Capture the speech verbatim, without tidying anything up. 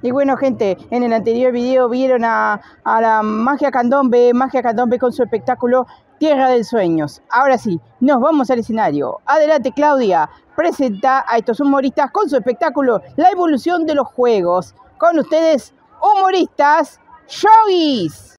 Y bueno, gente, en el anterior video vieron a, a la Magia Candombe, Magia Candombe con su espectáculo Tierra de Sueños. Ahora sí, nos vamos al escenario. Adelante, Claudia, presenta a estos humoristas con su espectáculo La Evolución de los Juegos. Con ustedes, humoristas Yogis.